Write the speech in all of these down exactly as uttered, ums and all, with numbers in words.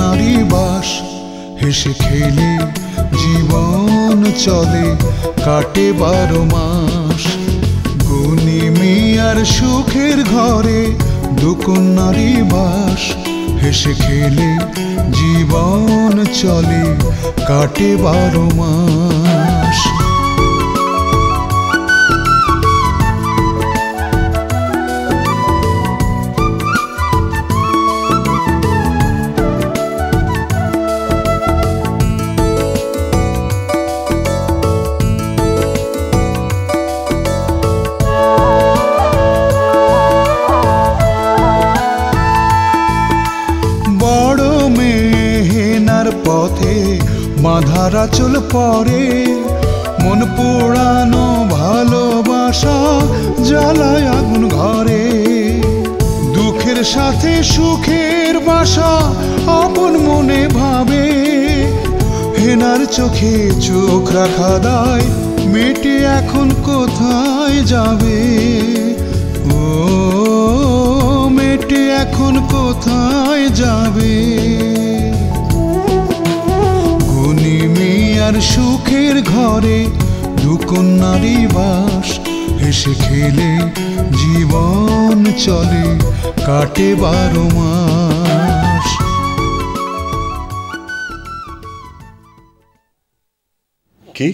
নারী বাস হেসে খেলে জীবন চলে কাটে বারো মাস গুণী মিয়ার সুখের ঘরে দুকন্যারি বাস হেসে খেলে জীবন চলে কাটে বারো মাস পথে মাধারা চল পরে মন পোড়ানো ভালোবাসা জ্বালায় আগুন ঘরে দুঃখের সাথে সুখের বাসা আপন মনে ভাবে হেনার চোখে চোখ রাখা দায় মেয়েটি এখন কোথায় যাবে ও মেয়েটি এখন কোথায় যাবে আর সুখের ঘরে দুকন্যারি বাস হেসে খেলে জীবন চলে কাটে বারো মাস কি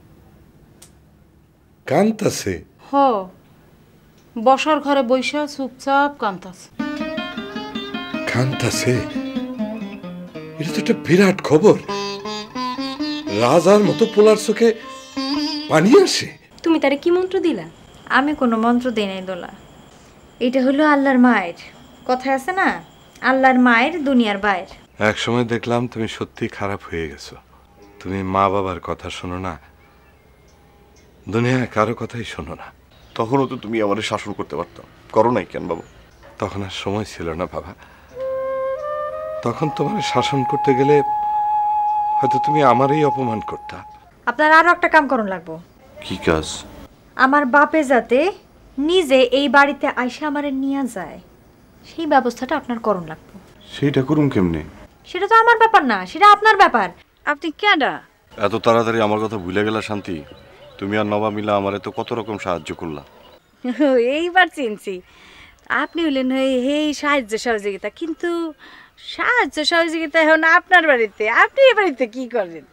কান্তাছে হ বসার ঘরে বৈশা চুপচাপ কান্তাছে কান্তাছে এটা তো একটা বিরাট খবর রাজার মতো পোলার চোখে পানি আসে তুমি তারে কি মন্ত্র দিলা? আমি কোনো মন্ত্র দেই নাই দোলা, এটা হলো আল্লাহর মায়ের কথা আছে না, আল্লাহর মায়ের দুনিয়ার বাইর। এক সময় দেখলাম তুমি সত্যি খারাপ হয়ে গেছো, তুমি মা বাবার কথা শোনো না, দুনিয়ায় কারো কথাই শোনো না। তখনও তো তুমি আমাদের শাসন করতে পারতাম, করো নাই কেন বাবা? তখন আর সময় ছিল না বাবা, তখন তোমার শাসন করতে গেলে হয়তো তুমি আমারই অপমান করতা। আপনার আরো একটা কাম করুন লাগবো। কি কাজ? আমার বাপে যাতে নিজে এই বাড়িতে আইসা আমারে নিয়ে যায় সেই ব্যবস্থাটা আপনার করুন লাগবো। সেটা করুন কেমনে? সেটা তো আমার ব্যাপার না, সেটা আপনার ব্যাপার। আপনি কেডা? এত তাড়াতাড়ি আমার কথা ভুলে গেলা শান্তি? তুমি আর নবা মিলা আমারে তো কত রকম সাহায্য করলা। এইবার চিনছি আপনি হলেন এই সাহায্য সহযোগিতা, কিন্তু সাহায্য সহযোগিতা এখন আপনার বাড়িতে, আপনি এই বাড়িতে কি করেন?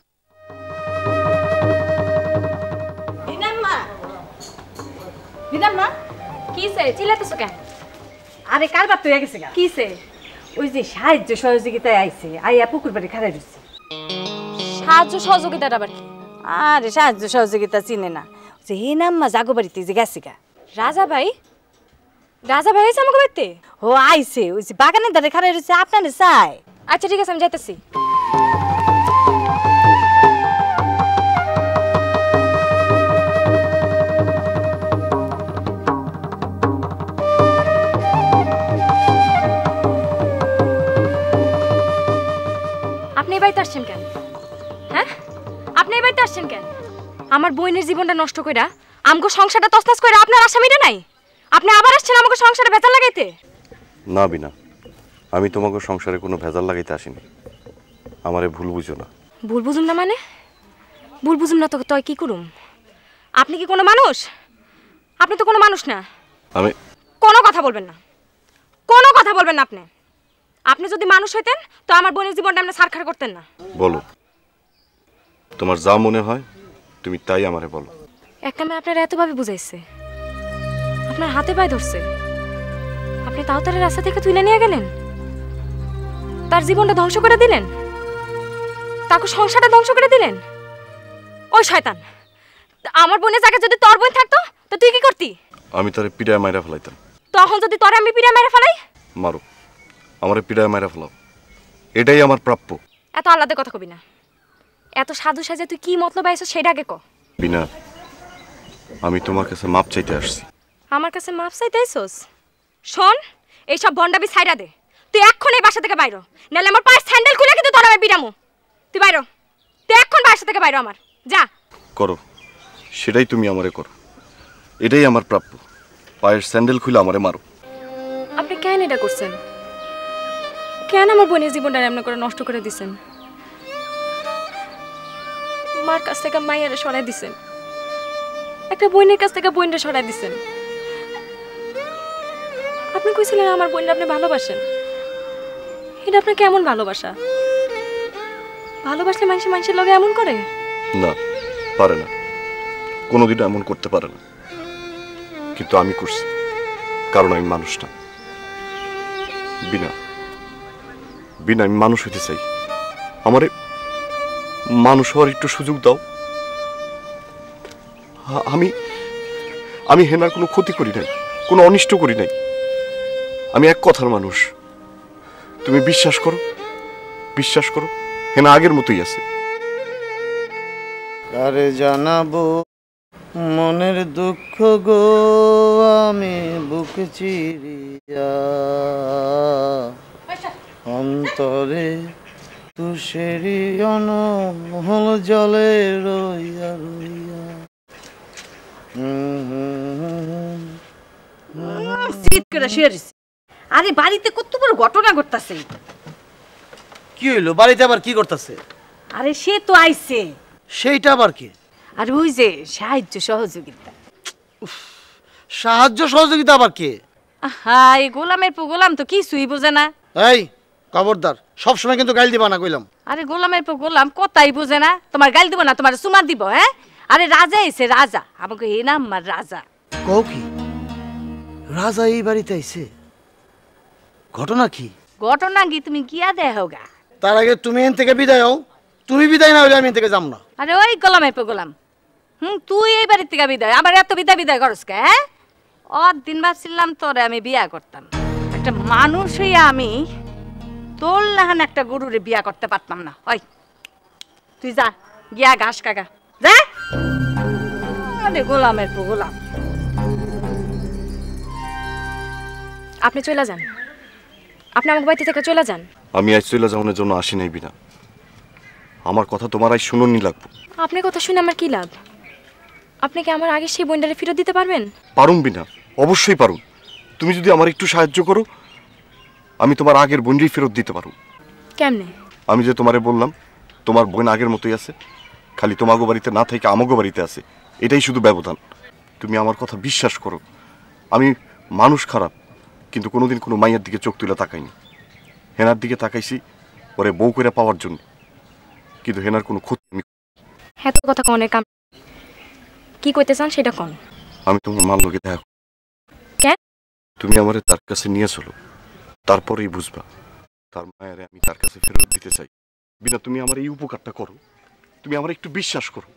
আরে কার বাপ তুই গেছে কিসে? ওই যে সাহায্য সহযোগিতায় আইছে, আইয়া পুকুর বাড়ি খাড়াই দিচ্ছে। সাহায্য সহযোগিতাটা আবার কি? আরে সাহায্য সহযোগিতা চিনে না, যে হে নাম্মা জাগো বাড়িতে যে গেছে গা। রাজা ভাই? রাজা ভাই আইছে আমাকে বাড়িতে? ও আইছে, ওই যে বাগানের ধারে খাড়াই দিচ্ছে, আপনারে চাই। আচ্ছা ঠিক আছে, আমি যাইতেছি। আপনি এই বাড়িতে আসছেন কেন? হ্যাঁ, আপনি এই বাড়িতে আসছেন কেন? আমার বোনের জীবনটা নষ্ট কইরা, আমগো সংসারটা তছনছ কইরা আপনার আসামিটা নাই, আপনি আবার আসছেন আমাকে সংসারে ভেজাল লাগাইতে? না বিনা, আমি তোমাকে সংসারে কোনো ভেজাল লাগাইতে আসিনি, আমারে ভুল বুঝো না। ভুল বুঝুম না মানে? ভুল বুঝুম না তো তয় কি করুম? আপনি কি কোনো মানুষ? আপনি তো কোনো মানুষ না। আমি কোনো কথা বলবেন না, কোনো কথা বলবেন না। আপনি আপনি যদি মানুষ হইতেন তো আমার বোনের জীবনটা আপনি সারখার করতেন না। বলো, তোমার যা মনে হয় তুমি তাই আমারে বলো। একটা মেয়ে আপনার এতভাবে বুঝাইছে, আপনার হাতে পায়ে ধরছে, আপনি তাও তার রাস্তা থেকে তুলে নিয়ে গেলেন, তার জীবনটা ধ্বংস করে দিলেন, তাকে সংসারটা ধ্বংস করে দিলেন। ওই শয়তান, আমার বোনের জায়গায় যদি তোর বোন থাকতো তো তুই কি করতি? আমি তারে পিড়ায় মাইরা ফেলাইতাম। তখন যদি তোরে আমি পিড়ায় মেরে ফেলাই? মারো, আমারে পিড়ায় মাইরা ফেলাও, এটাই আমার প্রাপ্য। এত আলাদা কথা কবি না, এত সাধু সাজে তুই কি মতলব আইছ সেটা আগে ক। বিনা, আমি তোমার কাছে মাপ চাইতে আসছি। আমার কাছে মাপ চাইতে আইছস? শোন, এইসব ভন্ডামি ছাইরা দে, তুই এক্ষণ এই বাসা থেকে বাইরো, নাহলে আমার পায়ের স্যান্ডেল খুলে কিন্তু তোর আমি বিরামু। তুই বাইরো, তুই এক্ষণ বাসা থেকে বাইরো, আমার যা। করো, সেটাই তুমি আমারে করো, এটাই আমার প্রাপ্য। পায়ের স্যান্ডেল খুলে আমারে মারো। আপনি কেন এটা করছেন? কেন আমার বোনের জীবনটা এমন করে নষ্ট করে দিছেন? মার কাছ থেকে মায়ের সরাই দিছেন, একটা বোনের কাছ থেকে বোনটা সরাই দিছেন। আপনি কইছিলেন আমার বোনটা আপনি ভালোবাসেন, এটা আপনার কেমন ভালোবাসা? ভালোবাসলে মানুষ মানুষের লগে এমন করে না, পারে না, কোনোদিন এমন করতে পারে না। কিন্তু আমি করছি, কারণ আমি মানুষ না। বিনা বিনা আমি মানুষ হইতে চাই। আমারে মানুষ হওয়ার একটু সুযোগ দাও। আমি আমি হেনার কোনো ক্ষতি করি নাই, কোনো অনিষ্ট করি নাই। আমি এক কথার মানুষ। তুমি বিশ্বাস করো, বিশ্বাস করো, হেনা আগের মতোই আছে। কারে জানাবো মনের দুঃখ গো, আমি বুক চিরিয়া অন্তরে তুষেরি অনহল জলে রইয়া রইয়া। শীত করে শুয়ে রইছে। আরে বাড়িতে কত বড় ঘটনা ঘটতাছে। কি হইলো? বাড়িতে আবার কি করতেছে? আরে সে তো আইছে। সেইটা আবার কি? আর ওই যে সাহায্য সহযোগিতা। সাহায্য সহযোগিতা আবার কে? আহা, এই গোলামের পো গোলাম তো কিছুই বোঝে না। এই খবরদার, সবসময় কিন্তু গাইল দিবা না কইলাম। আরে গোলামের পো গোলাম কথাই বোঝে না। তোমার গাল দিব না, তোমার সুমা দিব। হ্যাঁ, আরে রাজা এসে রাজা, আমাকে এই নাম আমার রাজা। কও কি রাজা এই বাড়িতে আইছে? ঘটনা কি? ঘটনা কি তুমি গিয়া দেহ গা। তার আগে তুমি এন থেকে বিদায় হও। তুমি বিদায় না হলে আমি এন থেকে যাম না। আরে ওই গোলামের পো গোলাম, হুম, তুই এই বাড়ির থেকে বিদায়। আমার এত বিদায় বিদায় করস কে? হ্যাঁ, অর দিন ভাবছিলাম তোরে আমি বিয়া করতাম। একটা মানুষ হইয়া আমি তোর লাহান একটা গরুরে বিয়া করতে পারতাম না। ওই তুই যা গিয়া ঘাস কাকা যা। আরে গোলামের পো গোলাম। আপনি চলে যান, আপনি আমার বাড়িতে থেকে চলে যান। আমি আজ চলে যাওয়ার জন্য আসি নাই বিনা। আমার কথা তোমার আজ শুনুননি লাগবো। আপনার কথা শুনে আমার কি লাভ? আপনি কি আমার আগে সেই বইন্ডারে ফেরত দিতে পারবেন? পারুম বিনা, অবশ্যই পারুম। তুমি যদি আমার একটু সাহায্য করো, আমি তোমার আগের বোনই ফেরত দিতে পারো। কেমনে? আমি যে তোমারে বললাম তোমার বোন আগের মতোই আছে, খালি তোমাগো বাড়িতে না থেকে আমাগো বাড়িতে আছে, এটাই শুধু ব্যবধান। তুমি আমার কথা বিশ্বাস করো। আমি মানুষ খারাপ, কিন্তু কোনোদিন কোনো মাইয়ের দিকে চোখ তুলে তাকাইনি। হেনার দিকে তাকাইছি ওরে বউ করে পাওয়ার জন্য, কিন্তু হেনার কোনো ক্ষতি আমি। হ্যাঁ, তো কথা কনের কাম কি কইতে চান সেটা কোন। আমি তোমার মার লোকে দেখা। কেন? তুমি আমারে তার কাছে নিয়ে চলো, তারপরেই বুঝবা তার মায়ের আমি তার কাছে ফেরত দিতে চাই। বিনা, তুমি আমার এই উপকারটা করো, তুমি আমার একটু বিশ্বাস করো।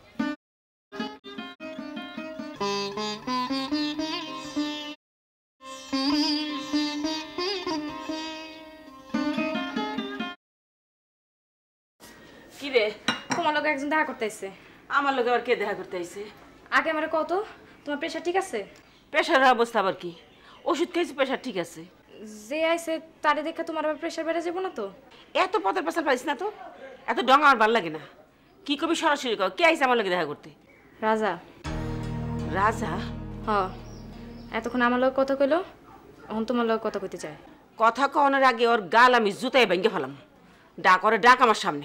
কি রে, তোমার লগে একজন দেখা করতে আইছে। আমার লোক আবার কে দেখা করতে আইছে? আগে আমারে কত, তোমার প্রেশার ঠিক আছে? প্রেশারের অবস্থা আবার কি? ওষুধ খেয়েছি, প্রেশার ঠিক আছে। যে আইছে তারে দেখে তোমার আবার প্রেশার বেড়ে যাবো না তো? এত পথের প্রেশার পাইস না তো, এত ডঙ্গা আমার ভালো লাগে না। কি কবি সরাসরি কর, কে আইছে আমার লোকে দেখা করতে? রাজা। রাজা? হ, এতক্ষণ আমার লগে কথা কইলো, এখন তোমার লগে কথা কইতে চায়। কথা কওয়ানোর আগে ওর গাল আমি জুতায় ভেঙে ফেলাম। ডাক ওরে ডাক আমার সামনে।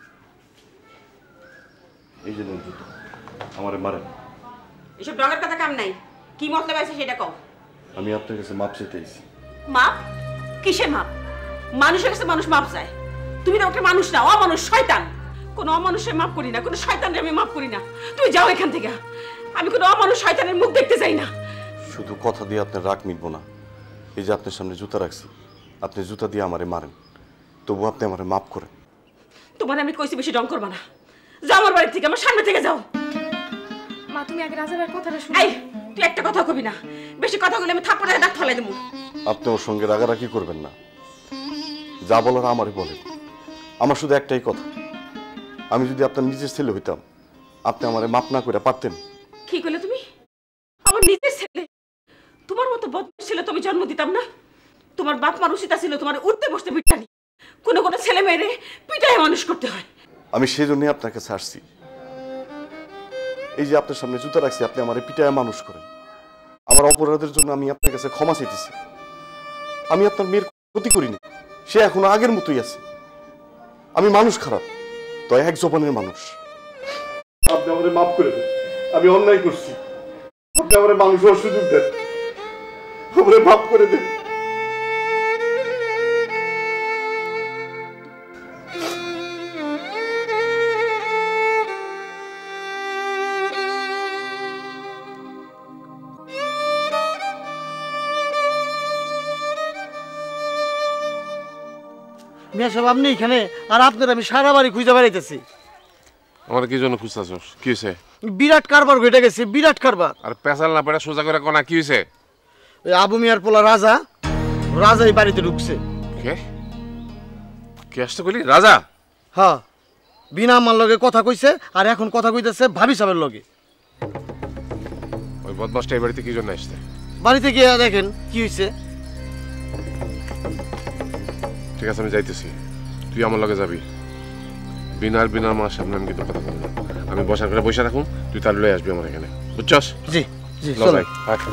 এই যে আমারে মারেন। এসব ডঙ্গার কথা কাম নাই। কি মতলব আছে সেটা কও। আমি আপনার কাছে মাপ চাইতে আইছি। মাপ? কিসের মাপ? মানুষের কাছে মানুষ মাপ চায়। তুমি না ওকে মানুষ না, অমানুষ, শয়তান। কোনো অমানুষের মাপ করি না, কোনো শয়তানের আমি মাপ করি না। তুমি যাও এখান থেকে। আমি কোনো অমানুষ শয়তানের মুখ দেখতে চাই না। শুধু কথা দিয়ে আপনার রাগ মিটবো না। এই যে আপনার সামনে জুতা রাখছি, আপনি জুতা দিয়ে আমারে মারেন, তবু আপনি আমারে মাপ করেন। তোমার আমি কইছি বেশি ডং করবা না। যাও আমার বাড়ি থেকে, আমার সামনে থেকে যাও। মা, তুমি আগে রাজা ভাইয়ের কথাটা শুনো। এই, তুই একটা কথা কবি না। বেশি কথা বলে আমি থাপ্পড়ে দাঁত ফালাই দেবো। আপনি ওর সঙ্গে রাগারাগি করবেন না। যা বলার আমারে বলেন। আমার শুধু একটাই কথা, আমি যদি আপনার নিজের ছেলে হইতাম, আপনি আমারে মাপ না করে পারতেন। কি করলে তুমি? আমার নিজের ছেলে? তোমার মতো বদমাশ ছেলে তুমি জন্ম দিতাম না। তোমার বাপ মার উচিত ছিল তোমার উঠতে বসতে পিটানি। কোনো কোনো ছেলে মেয়েরে পিটায় মানুষ করতে হয়। আমি সেই জন্যই আপনার কাছে আসছি। এই যে আপনার সামনে জুতা রাখছি, আপনি আমারে পিটায় মানুষ করেন। আমার অপরাধের জন্য আমি আপনার কাছে ক্ষমা চাইতেছি। আমি আপনার মেয়ের ক্ষতি করিনি, সে এখনো আগের মতোই আছে। আমি মানুষ খারাপ, তো এক জবানের মানুষ। আপনি আমাদের মাফ করে দেন, আমি অন্যায় করছি। আপনি আমাদের মানুষ হওয়ার সুযোগ দেন, আমাদের মাফ করে দেন। মিয়া সাহেব আপনি এখানে, আর আপনার আমি সারা বাড়ি খুঁজে বেড়াইতেছি। আমার কি জন্য খুঁজতেছস? কি হয়েছে? বিরাট কারবার ঘটে গেছে, বিরাট কারবার। আর পেশাল না পেটা সোজা করে কোনা কি হয়েছে? ওই আবু মিয়ার পোলা রাজা, রাজা এই বাড়িতে ঢুকছে। কে কে আসতে কইলি? রাজা? হ্যাঁ, বিনা আমার লগে কথা কইছে, আর এখন কথা কইতেছে ভাবি সাহেবের লগে। ওই বদমাসটা এই বাড়িতে কি জন্য আসছে? বাড়িতে গিয়ে দেখেন কি হয়েছে। ঠিক আছে, আমি যাইতেছি, তুই আমার লগে যাবি। বিনার বিনার মার সামনে আমি কিন্তু কথা বলবো না। আমি বসার করে বসে থাকুন, তুই তার লয়ে আসবি আমার এখানে, বুঝছস? জি জি, লও যাই।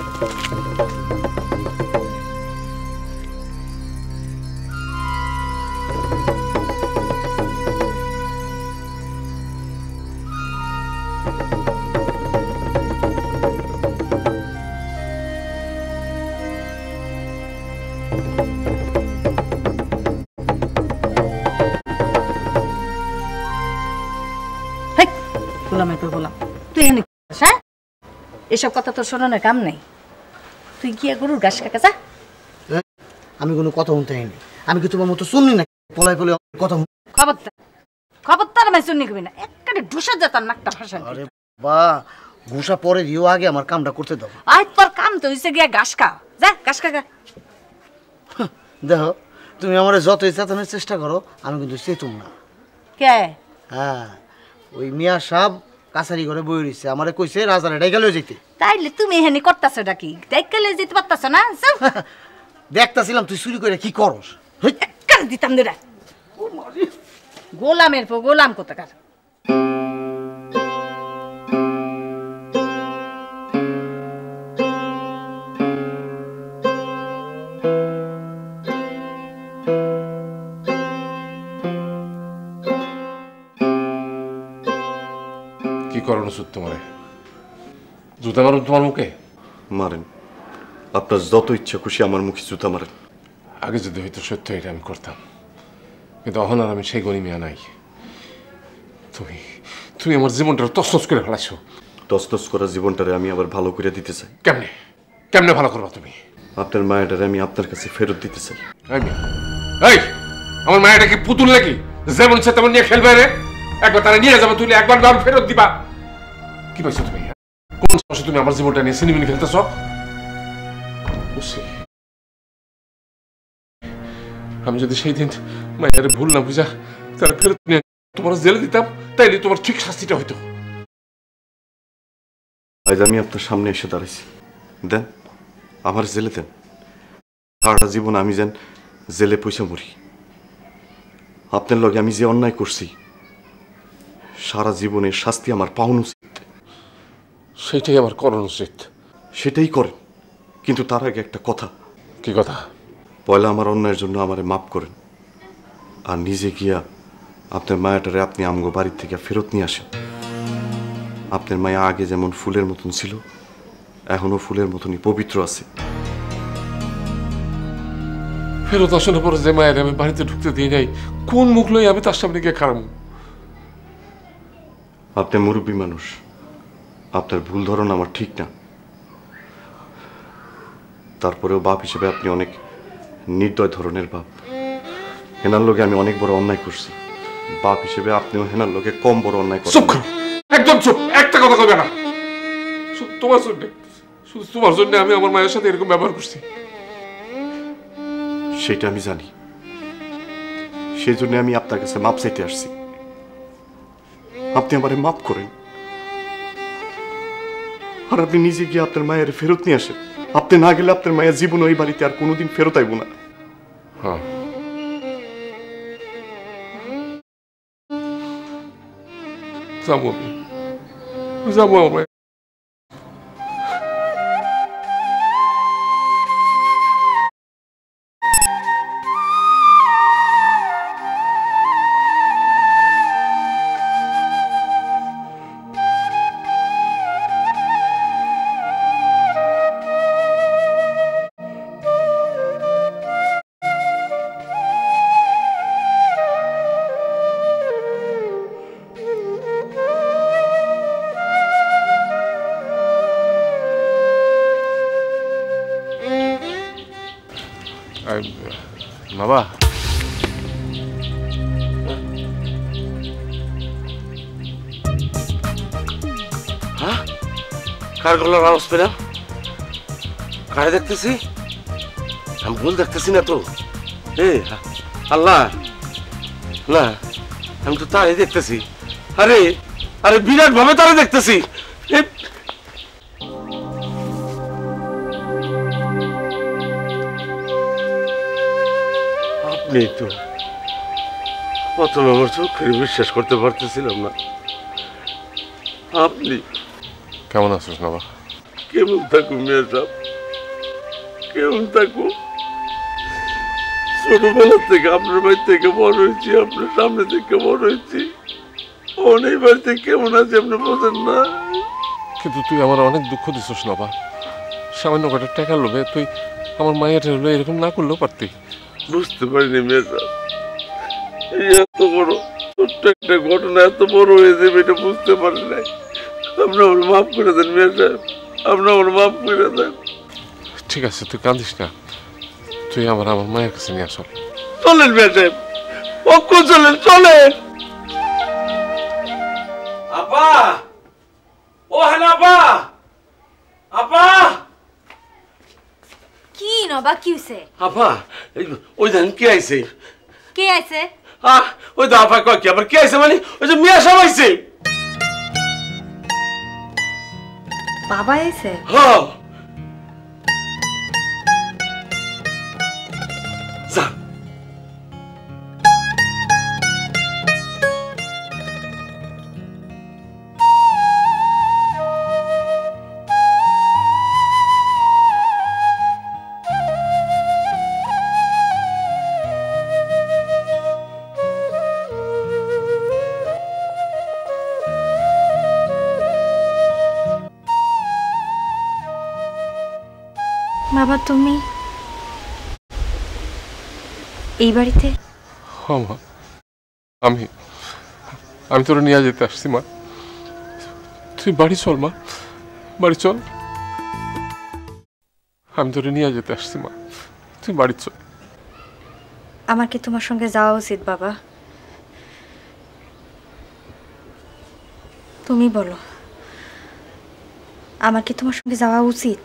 গোলামের পর গোলাম, তুই এখানে হ্যাঁ এসব কথা তোর শোনানোর কাম নেই। তুই গিয়ে গরুর ঘাস কাকা যা। আমি কোনো কথা শুনতে হয়নি, আমি কি তোমার মতো শুনলি না? পলাই পলাই কথা। খবরদার খবরদার আমি শুনি কবি না, একটা ঢুসা যেতাম নাকটা ভাষা। আরে বা ঘুষা পরে দিও, আগে আমার কামটা করতে দাও। আজ তোর কাম তো হইছে গিয়া ঘাস খা, যা ঘাস কাকা। দেখো তুমি আমার যতই চেতনের চেষ্টা করো, আমি কিন্তু চেতুম না। কে? হ্যাঁ, ওই মিয়া সাহেব কাছারি ঘরে বই রইছে, আমারে কইছে রাজারে ডাইগালে যেতে। তাইলে তুমি এখানে করতেছো ডাকি, ডাইকালে যেতে পারতাছো না? যাও। দেখতাছিলাম তুই চুরি করে কি করস। একটা দিতাম দেরা গোলামের পর গোলাম কোথাকার। কি করানো উচিত তোমারে? জুতা মারুন তোমার মুখে? মারেন, আপনার যত ইচ্ছা খুশি আমার মুখে জুতা মারেন। আগে যদি হয়তো সত্য এটা আমি করতাম, কিন্তু এখন আর আমি সেই গরিমিয়া নাই। তুমি তুমি আমার জীবনটা তছনছ করে ফেলাইছো। তছনছ করা জীবনটারে আমি আবার ভালো করে দিতে চাই। কেমনে কেমনে ভালো করবা তুমি? আপনার মায়াটারে আমি আপনার কাছে ফেরত দিতে চাই। এই আমার মায়াটা কি পুতুল নাকি যেমন সে তেমন নিয়ে খেলবে রে? একবার তারা নিয়ে যাবে, তুই একবার বার ফেরত দিবা। কি পাইছো তুমি? কোন সমস্যা তুমি আমার জীবনটা নিয়ে সিনেমিনি খেলতেছ? আমি যদি সেই দিন মায়ের ভুল না বুঝা তারা ফেরত নিয়ে তোমার জেলে দিতাম, তাইলে তোমার ঠিক শাস্তিটা হইতো। আজ আমি আপনার সামনে এসে দাঁড়াইছি, দেন আমার জেলে দেন। সারাটা জীবন আমি যেন জেলে পয়সা মরি। আপনার লগে আমি যে অন্যায় করছি, সারা জীবনের শাস্তি আমার পাওন উচিত। সেটাই আমার করণ উচিত। সেটাই করেন, কিন্তু তার আগে একটা কথা। কি কথা? পয়লা আমার অন্যায়ের জন্য আমারে মাফ করেন, আর নিজে গিয়া আপনার মায়াটারে আপনি আমগো বাড়ির থেকে ফেরত নিয়ে আসেন। আপনার মায়া আগে যেমন ফুলের মতন ছিল, এখনো ফুলের মতনই পবিত্র আছে। ফেরত আসানোর পরে যে মায়ের আমি বাড়িতে ঢুকতে দিই নাই, কোন মুখ লই আমি তার সামনে গিয়ে খারাপ? আপনি মুরব্বী মানুষ, আপনার ভুল ধরন আমার ঠিক না। তারপরেও বাপ হিসেবে আপনি অনেক নির্দয় ধরনের বাপ। হেনার লোকে আমি অনেক বড় অন্যায় করছি, বাপ হিসেবে আপনিও হেনার লোকে কম বড় অন্যায় করেন। চুপ করো, একদম চুপ, একটা কথা কবে না। শুধু তোমার জন্য, শুধু তোমার জন্য আমি আমার মায়ের সাথে এরকম ব্যবহার করছি। সেটা আমি জানি, সেই জন্য আমি আপনার কাছে মাপ চাইতে আসছি। আপনি আমারে মাফ করেন, আর আপনি নিজে গিয়ে আপনার মায়ের ফেরত নিয়ে আসেন। আপনি না গেলে আপনার মায়ের জীবন ওই বাড়িতে আর কোনোদিন ফেরত আইব না। হ্যাঁ, যাবো আমি, যাবো আমার। বাবা হ্যাঁ কার গলার আওয়াজ পেলাম? কারে দেখতেছি? আমি ভুল দেখতেছি না তো? এ আল্লাহ, না আমি তো তারে দেখতেছি। আরে আরে বিরাট ভাবে তারে দেখতেছি। আপনি তো প্রথমে আমার চোখের বিশ্বাস করতে পারতেছিলাম না। আপনি কেমন আছিস বাবা? কেমন থাকুন মেয়ে সাহেব, কেমন থাকুন? ছোটবেলা থেকে আপনার বাড়ি থেকে বড় হয়েছি, আপনার সামনে থেকে বড় হয়েছি। অনেক বাড়িতে কেমন আছে আপনি বোঝেন না। কিন্তু তুই আমার অনেক দুঃখ দিছিস বাবা। সামান্য কটা টাকা লোভে তুই আমার মায়ের হলো এরকম না করলেও পারতি। বুঝতে পারিনি মেয়ে সাহেব, এই এত বড় ছোট্ট একটা ঘটনা এত বড় হয়ে যাবে এটা বুঝতে পারি নাই। আপনি আমার মাফ করে দেন মেয়ে সাহেব, আপনি আমার মাফ করে দেন। ঠিক আছে তুই কাঁদিস না, তুই আমার আমার মায়ের কাছে নিয়ে আসল। চলেন মেয়ে সাহেব, অক্ষ চলেন, চলেন। আপা, ও হ্যাঁ আপা, আপা। কি নবা কি হইছে? আপা ওই ধান কে আইছে? কে আইছে? আহ ওই তো আপা কয় কি আবার কে আইছে মানে? ওই যে মিয়া সাহেব আইছে। বাবা আইছে? হ্যাঁ যা। বাবা তুমি এই বাড়িতে? হ্যাঁ মা, আমি আমি তোরা নিয়ে যেতে আসছি মা। তুই বাড়ি চল মা, বাড়ি চল। আমি তোরে নিয়ে যেতে আসছি মা, তুই বাড়ি চল। আমার কি তোমার সঙ্গে যাওয়া উচিত বাবা? তুমি বলো, আমার কি তোমার সঙ্গে যাওয়া উচিত?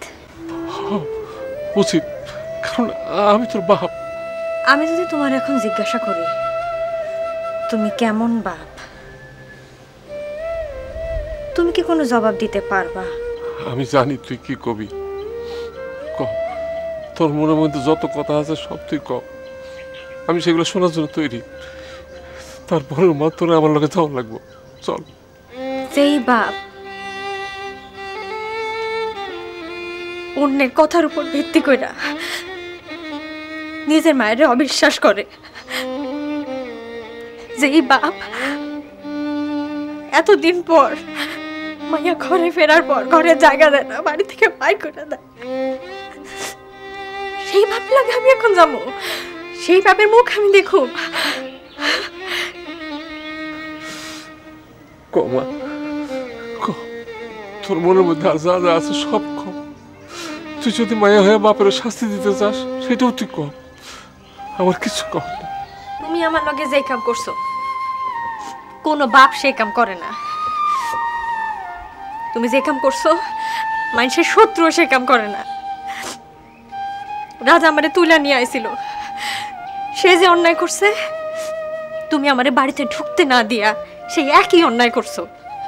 উচিত, কারণ আমি তোর বাপ। আমি যদি তোমার এখন জিজ্ঞাসা করি তুমি কেমন বাপ, তুমি কি কোনো জবাব দিতে পারবা? আমি জানি তুই কি কবি, ক তোর মনের মধ্যে যত কথা আছে সব তুই ক, আমি সেগুলো শোনার জন্য তৈরি। তারপরে মা তোরে আমার লোকে যাওয়া লাগবো, চল। যেই বাপ অন্যের কথার উপর ভিত্তি কইরা নিজের মায়ের অবিশ্বাস করে, যেই বাপ এতদিন পর মাইয়া ঘরে ফেরার পর ঘরে জায়গা দেয় না, বাড়ি থেকে বাইর করে দেয়, সেই বাপ লাগে আমি এখন যাবো? সেই বাপের মুখ আমি দেখুম? কমা ক, তোর মনের মধ্যে আর যা যা আছে সব ক। তুই যদি মায়া হয়ে বাপের শাস্তি দিতে চাস সেটাও তুই ক, আমার কিছু কর না। তুমি আমার লগে যে কাম করছো কোনো বাপ সেই কাম করে না। তুমি যে কাম করছো মানুষের শত্রু সে কাম করে না। রাজা আমারে তুলে নিয়ে আইছিল, সে যে অন্যায় করছে তুমি আমারে বাড়িতে ঢুকতে না দিয়া সেই একই অন্যায় করছো।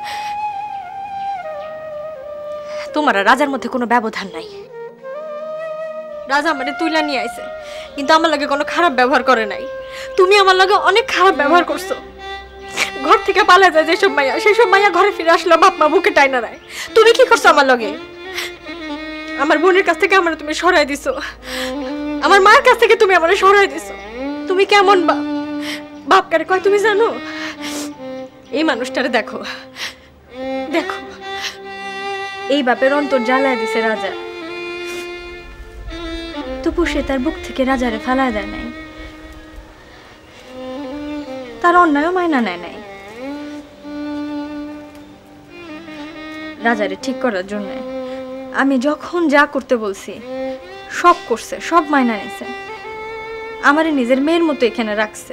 তোমার আর রাজার মধ্যে কোনো ব্যবধান নাই। রাজা আমারে তুলে নিয়ে আইছে কিন্তু আমার লগে কোনো খারাপ ব্যবহার করে নাই। তুমি আমার লগে অনেক খারাপ ব্যবহার করছো। ঘর থেকে পালা যায় যেসব মাইয়া, সেসব মাইয়া ঘরে ফিরে আসলো বাপ মা বুকে টাইনা নেয়। তুমি কি করছো আমার লগে? আমার বোনের কাছ থেকে আমার তুমি সরাই দিছো, আমার মার কাছ থেকে তুমি আমার সরাই দিছো। তুমি কেমন বাপ? বাপ কারে কয় তুমি জানো? এই মানুষটারে দেখো, দেখো এই বাপের অন্তর জ্বালায় দিছে রাজা, তবু সে তার বুক থেকে রাজারে ফালায় দেয় নাই, তার অন্যায় মায়না নেয় নাই। রাজারে ঠিক করার জন্য আমি যখন যা করতে বলছি সব করছে, সব মায়না নিছে। আমারে নিজের মেয়ের মতো এখানে রাখছে।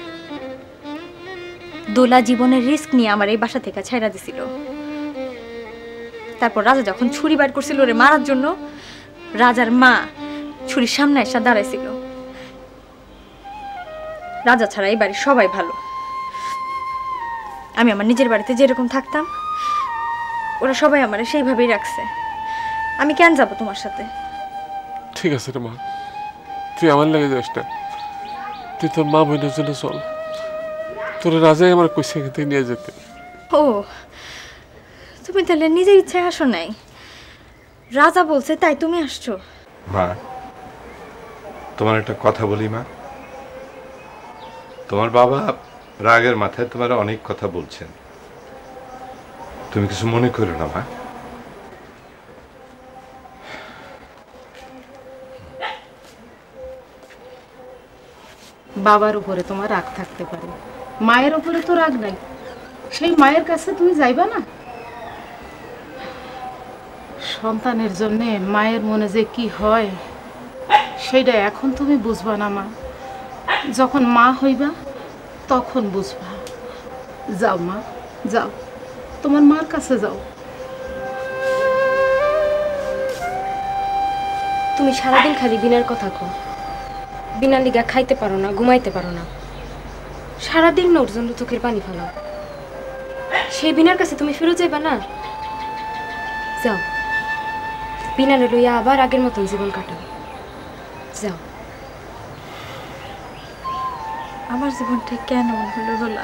দোলা জীবনের রিস্ক নিয়ে আমার এই বাসা থেকে ছাইড়া দিছিল। তারপর রাজা যখন ছুরি বার করছিল ওরে মারার জন্য, রাজার মা ছুরির সামনে এসে দাঁড়াইছিল। রাজা ছাড়া এই বাড়ির সবাই ভালো। আমি আমার নিজের বাড়িতে যেরকম থাকতাম ওরা সবাই আমারে সেইভাবেই রাখছে। আমি কেন যাব তোমার সাথে? ঠিক আছে রে মা, তুই আমার লাগে যাস না, তুই তোর মা বোনের জন্য চল। তোর রাজাই আমার কইছে এখান থেকে নিয়ে যেতে। ও, তুমি তাহলে নিজের ইচ্ছায় আসো নাই, রাজা বলছে তাই তুমি আসছো? মা, তোমার একটা কথা বলি মা। তোমার বাবা রাগের মাথায় তোমার অনেক কথা বলছেন, তুমি কিছু মনে করো না মা। বাবার উপরে তোমার রাগ থাকতে পারে, মায়ের উপরে তো রাগ নাই। সেই মায়ের কাছে তুমি যাইবা না? সন্তানের জন্য মায়ের মনে যে কি হয় সেটা এখন তুমি বুঝবা না মা, যখন মা হইবা তখন বুঝবা। যাও মা, যাও, তোমার মার কাছে যাও। তুমি সারাদিন খালি বিনার কথা কও, বিনা লিগা খাইতে পারো না, ঘুমাইতে পারো না, সারাদিন ওর জন্য চোখের পানি ফেলাও। সেই বিনার কাছে তুমি ফিরে যাইবা না? যাও, বিনারে লইয়া আবার আগের মতন জীবন কাটাও। যাও। আমার জীবনটা কেন হলো দোলা?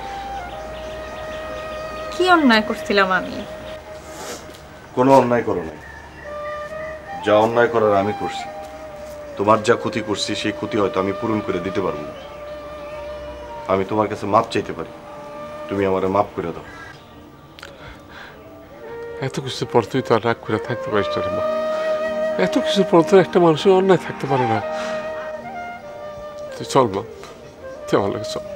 কি অন্যায় করছিলাম আমি? কোনো অন্যায় করো নাই, যা অন্যায় করার আমি করছি। তোমার যা ক্ষতি করছি সেই ক্ষতি হয়তো আমি পূরণ করে দিতে পারবো না। আমি তোমার কাছে মাপ চাইতে পারি, তুমি আমারে মাপ করে দাও। এত কিছুর পর তুই তো আর রাগ করে থাকতে পারিস না রে মা। এত কিছুর পর তো একটা মানুষের অন্যায় থাকতে পারে না। তুই চল মা, তুই আমার লাগে চল।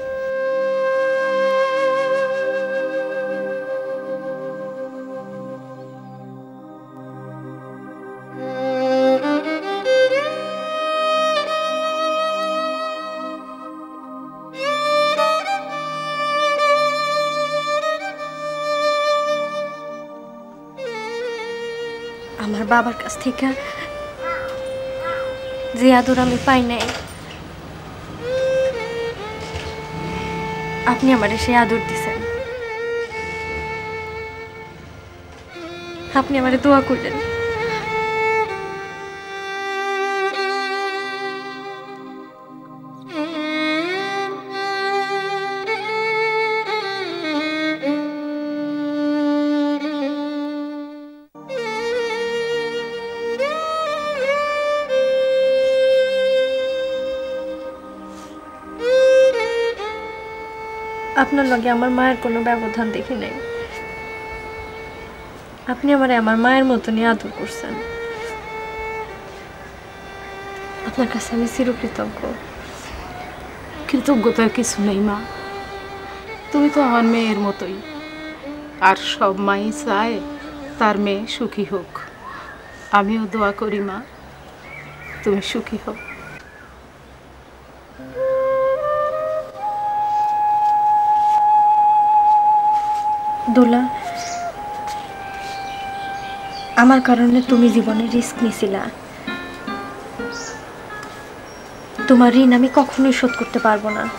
আমার বাবার কাছ থেকে যে আদর আমি পাই নাই, আপনি আমারে সেই আদর দিছেন। আপনি আমারে দোয়া করলেন। আপনার লগে আমার মায়ের কোনো ব্যবধান দেখি নাই। আপনি আমারে আমার মায়ের মতনই আদর করছেন। আপনার কাছে আমি চিরকৃতজ্ঞ। কৃতজ্ঞতার কিছু নেই মা, তুমি তো আমার মেয়ের মতোই, আর সব মাই চায় তার মেয়ে সুখী হোক। আমিও দোয়া করি মা, তুমি সুখী হোক। দোলা, আমার কারণে তুমি জীবনে রিস্ক নিছিলা। তোমার ঋণ আমি কখনোই শোধ করতে পারবো না।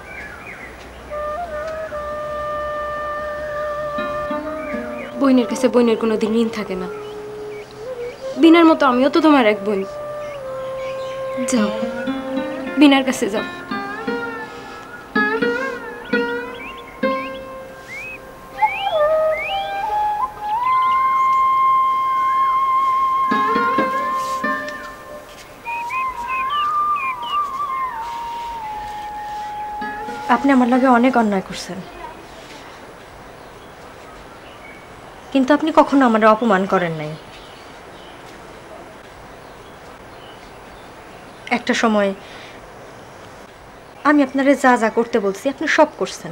বোনের কাছে বোনের কোনো দিন ঋণ থাকে না। বিনার মতো আমিও তো তোমার এক বোন। যাও, বিনার কাছে যাও। আপনি আমার লগে অনেক অন্যায় করছেন, কিন্তু আপনি কখনো আমার অপমান করেন নাই। একটা সময় আমি আপনারে যা যা করতে বলছি আপনি সব করছেন।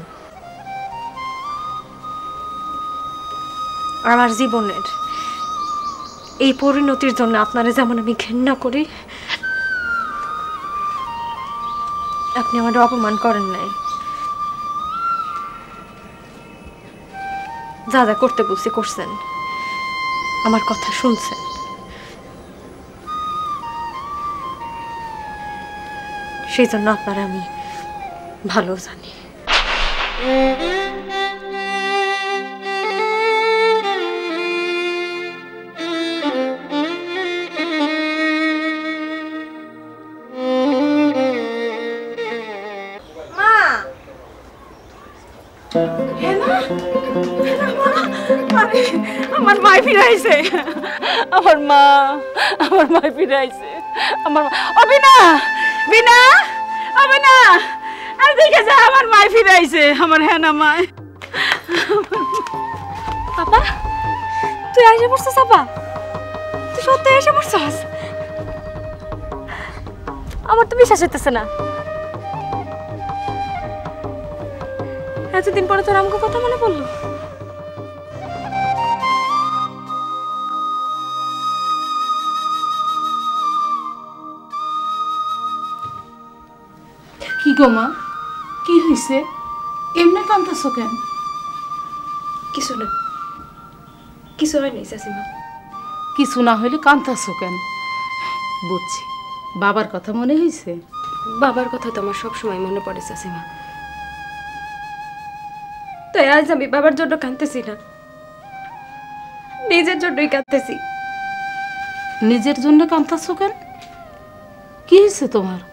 আমার জীবনের এই পরিণতির জন্য আপনারে যেমন আমি ঘৃণা করি, আপনি আমাদের অপমান করেন নাই, যা যা করতে বলছি করছেন, আমার কথা শুনছেন। সেই জন্য আপনার আমি ভালো জানি। আমার মা ফিরাইছে, আমার মা আমার মা ফিরাইছে, আমার ও বিনা বিনা ও বিনা, আর দেখে যা আমার মা ফিরাইছে, আমার হ্যাঁ না মা। আপা তুই এসে পড়ছিস? আপা তুই সত্যি এসে পড়ছিস? আমার তো বিশ্বাস হইতেছে না। এতদিন পরে তোর আমাকে কথা মনে পড়লো। কি গো মা, কি হয়েছে? এমনি কাঁদতেছো কেন? কিছু না, কিছু হয় নাই চাচিমা। কিছু না হইলে কাঁদতেছো কেন? বুঝছি, বাবার কথা মনে হয়েছে। বাবার কথা তো আমার সবসময় মনে পড়ে চাচিমা, তাই আজ আমি বাবার জন্য কাঁদতেছি না, নিজের জন্যই কাঁদতেছি। নিজের জন্য কাঁদতেছো কেন? কি হয়েছে তোমার?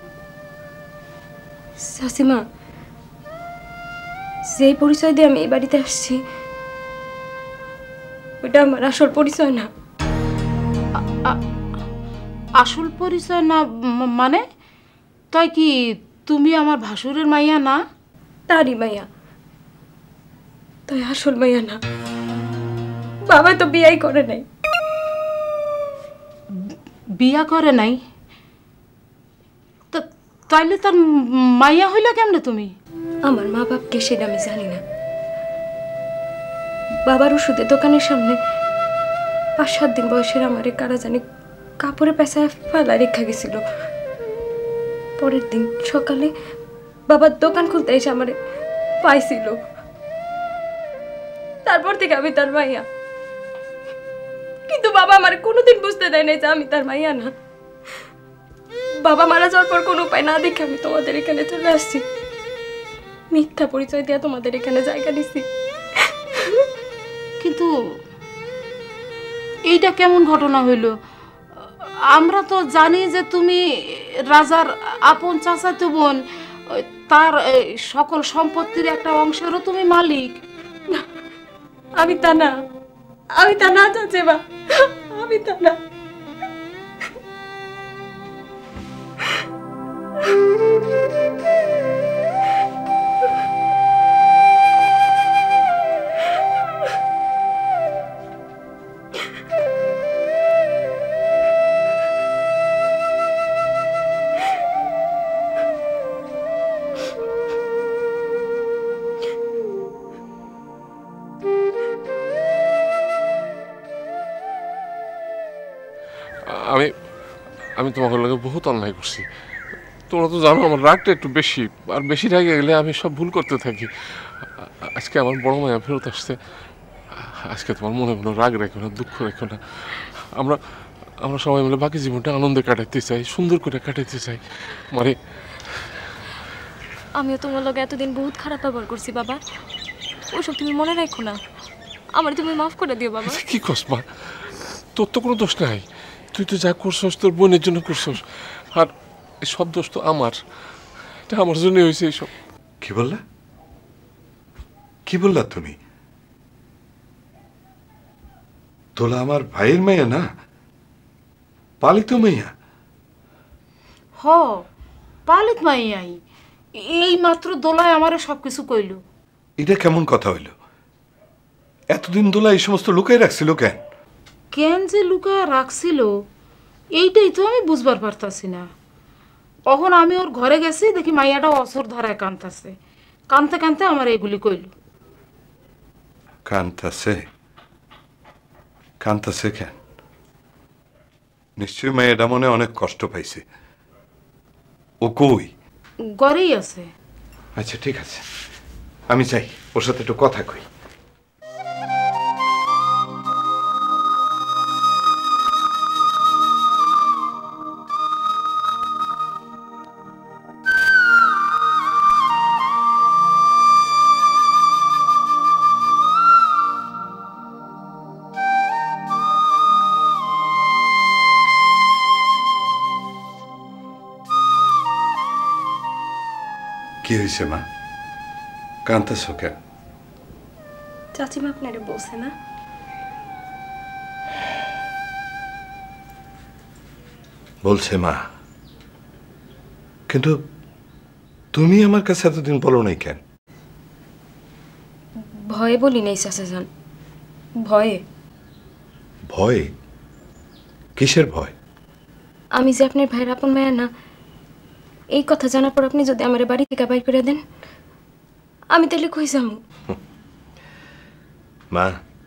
চাচিমা, যেই পরিচয় দিয়ে আমি এই বাড়িতে আসছি ওইটা আমার আসল পরিচয় না। আসল পরিচয় না মানে? তাই কি তুমি আমার ভাসুরের মাইয়া না? তারই মাইয়া, তাই আসল মাইয়া না। বাবা তো বিয়াই করে নাই। বিয়া করে নাই? তাইলে তার মাইয়া হইলা কেমনে তুমি? আমার মা বাপকে সেটা আমি জানি না। বাবার ওষুধের দোকানের সামনে পাঁচ সাত দিন বয়সের আমারে কারা জানি কাপড়ে পেঁচায় ফেলা রেখা গেছিল। পরের দিন সকালে বাবার দোকান খুলতে এসে আমারে পাইছিল। তারপর থেকে আমি তার মাইয়া, কিন্তু বাবা আমার কোনোদিন বুঝতে দেয় নাই যে আমি তার মাইয়া না। বাবা মারা যাওয়ার পর কোনো উপায় না দেখে আমি তোমাদের এখানে চলে আসছি, মিথ্যা পরিচয় দিয়ে তোমাদের এখানে জায়গা নিছি। কিন্তু এইটা কেমন ঘটনা হইল? আমরা তো জানি যে তুমি রাজার আপন চাচাতো বোন, তার সকল সম্পত্তির একটা অংশেরও তুমি মালিক। আমি তা না, আমি তা না চাচিমা, আমি তা না। আমি আমি তোমাকে লাগে বহুত অন্যায় করছি। তোমরা তো জানো আমার রাগটা একটু বেশি, আর বেশি রাগে গেলে আমি সব ভুল করতে থাকি। আজকে আমার বড় মায়া ফেরত আসছে, আজকে তোমার মনে কোনো রাগ রেখো না, দুঃখ রেখো না। আমরা আমরা সবাই মিলে বাকি জীবনটা আনন্দে কাটাইতে চাই, সুন্দর করে কাটাইতে চাই। মানে আমিও তোমার লগে এতদিন বহুত খারাপ ব্যবহার করছি বাবা, ওসব তুমি মনে রাখো না, আমার তুমি মাফ করে দিও বাবা। কি কস মা, তোর তো কোনো দোষ নাই, তুই তো যা করছস তোর বোনের জন্য করছস, আর এই সব দোষ তো আমার, এটা আমার জন্যই হয়েছে এইসব। কি বললা কি বললা তুমি? তোলা আমার ভাইয়ের মেয়ে না, পালিত মেয়া? হ, পালিত মাইয়াই। এই মাত্র দোলায় আমারে সবকিছু কইল। এটা কেমন কথা হইল? এতদিন দোলা এই সমস্ত লুকাই রাখছিল কেন? কেন যে লুকায় রাখছিল এইটাই তো আমি বুঝবার পারতাছি না। তখন আমি ওর ঘরে গেছি, দেখি মাইয়াটা অসর ধারায় কানতাছে, কানতে কানতে আমার এইগুলি কইল। কানতাছে? কানতাছে কেন? নিশ্চয়ই মাইয়াটা মনে অনেক কষ্ট পাইছে। ও কই? ঘরেই আছে। আচ্ছা ঠিক আছে, আমি চাই ওর সাথে একটু কথা কই। কি হয়েছে মা, কাঁদতেছ কেন? চাচিমা আপনারে বলছে না? বলছে মা, কিন্তু তুমি আমার কাছে এতদিন বলো নাই কেন? ভয়ে বলি নাই চাচাজান, ভয়ে। ভয়ে? কিসের ভয়? আমি যে আপনার ভাইয়ের আপন মায়া না, এই কথা জানার পর আপনি যদি আমার বাড়ি থেকে বাইর করে দেন, আমি তাহলে কই যাবো? মা,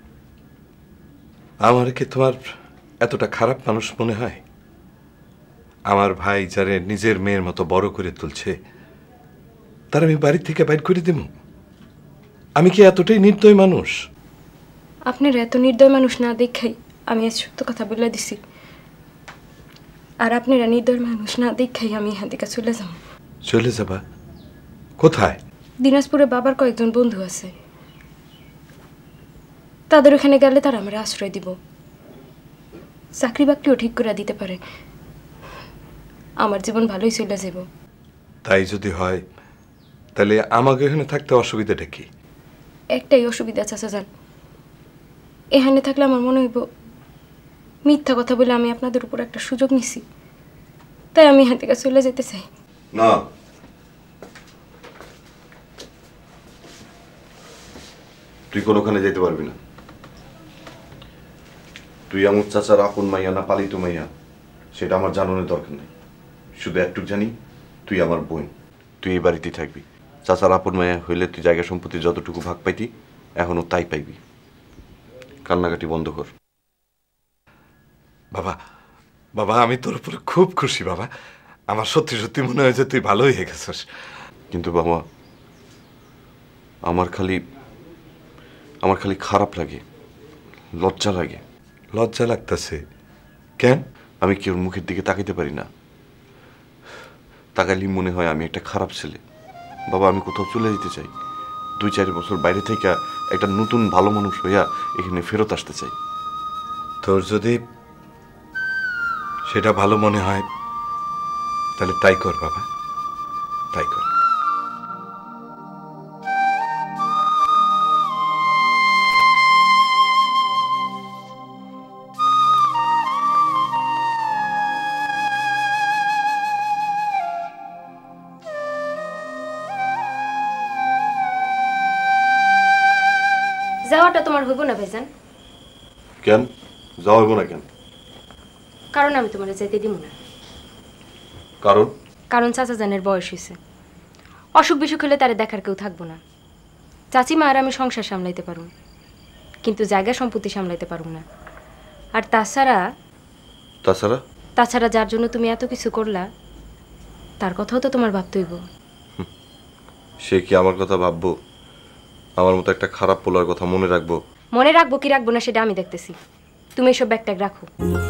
আমার কি তোমার এতটা খারাপ মানুষ মনে হয়? আমার ভাই যারে নিজের মেয়ের মতো বড় করে তুলছে, তার আমি বাড়ি থেকে বাইর করে দেব? আমি কি এতটাই নির্দয় মানুষ? আপনার এত নির্দয় মানুষ না দেখাই আমি আজ সত্য কথা বলে দিছি। আর আপনারা নির্দয় মানুষ না দেখাই আমি এখান থেকে চলে যাব। চলে যাবা? কোথায়? দিনাজপুরে বাবার কয়েকজন বন্ধু আছে, তাদের ওখানে গেলে তারা আমার আশ্রয় দিব, চাকরি বাকরিও ঠিক করে দিতে পারে, আমার জীবন ভালোই চলে যাব। তাই যদি হয় তাহলে আমাকে এখানে থাকতে অসুবিধাটা কি? একটাই অসুবিধা চাচাজান, এখানে থাকলে আমার মনে হইব মিথ্যা কথা বলে আমি আপনাদের উপর একটা সুযোগ নিছি, তাই আমি এখান থেকে চলে যেতে চাই। না, তুই কোনোখানে যেতে পারবি না। তুই আমার চাচার আপন মাইয়া না পালিত মাইয়া সেটা আমার জানানোর দরকার নেই। শুধু একটু জানি তুই আমার বোন, তুই এই বাড়িতেই থাকবি। চাচার আপন মাইয়া হইলে তুই জায়গা সম্পত্তি যতটুকু ভাগ পাইতি এখনো তাই পাইবি। কান্নাকাটি বন্ধ কর। বাবা, বাবা আমি তোর উপরে খুব খুশি বাবা। আমার সত্যি সত্যি মনে হয় যে তুই ভালো হয়ে গেছিস। কিন্তু বাবা, আমার খালি আমার খালি খারাপ লাগে, লজ্জা লাগে। লজ্জা লাগতেছে কেন? আমি কেউ মুখের দিকে তাকাইতে পারি না। তাকাইলে মনে হয় আমি একটা খারাপ ছেলে। বাবা, আমি কোথাও চলে যেতে চাই। দুই চার বছর বাইরে থেকে একটা নতুন ভালো মানুষ হইয়া এখানে ফেরত আসতে চাই। তোর যদি সেটা ভালো মনে হয় তাহলে তাই কর বাবা, তাই কর। যাওয়াটা তোমার হইব না ভাইজান। কেন যাওয়া হইব না কেন? কারণ আমি তোমার যাইতে দিব না। কারণ? কারণ চাচাজানের বয়স হয়েছে, অসুখ বিসুখ হলে তারে দেখার কেউ থাকবো না। চাচিমা আর আমি সংসার সামলাইতে পারুম, কিন্তু জায়গা সম্পত্তি সামলাইতে পারুম না। আর তাছাড়া তাছাড়া তাছাড়া যার জন্য তুমি এত কিছু করলা তার কথাও তো তোমার ভাবতে হইব। সে কি আমার কথা ভাববো? আমার মতো একটা খারাপ পোলার কথা মনে রাখবো? মনে রাখবো কি রাখবো না সেটা আমি দেখতেছি, তুমি এসব ব্যাগ ট্যাগ রাখো।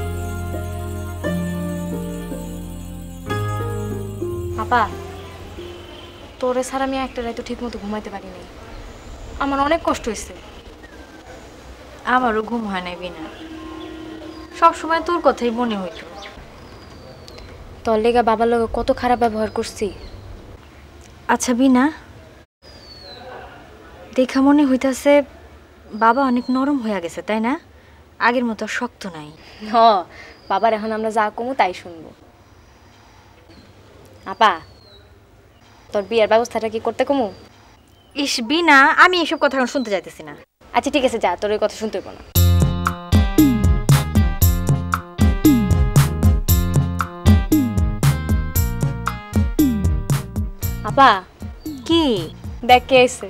আপা, তোরে ছাড়া আমি একটা রাত ঠিক মতো ঘুমাইতে পারি নাই, আমার অনেক কষ্ট হয়েছে। আমারও ঘুম হয় নাই বিনা, সব সময় তোর কথাই মনে হইল। তোর লেগা বাবার লগে কত খারাপ ব্যবহার করছি। আচ্ছা বিনা, দেখা মনে হইতাছে বাবা অনেক নরম হয়ে গেছে, তাই না? আগের মতো শক্ত নাই। হ, বাবার এখন আমরা যা কমু তাই শুনবো। আপা, তোর বিয়ের ব্যবস্থাটা কি করতে কমু? ইস বিনা, আমি এসব কথা এখন শুনতে চাইতেছি না। আচ্ছা ঠিক আছে, যা, তোর ওই কথা শুনতে হইব না। আপা, কি দেখ কে আইছে।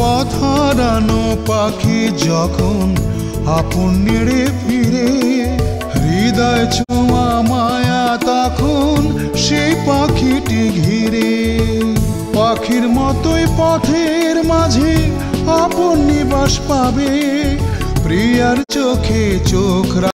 পথ হারানো পাখি যখন আপন নেড়ে ফিরে, হৃদয় ছোঁয়া মায়া তখন সেই পাখিটি ঘিরে। পাখির মতোই পথের মাঝে আপন নিবাস পাবে, প্রিয়ার চোখে চোখ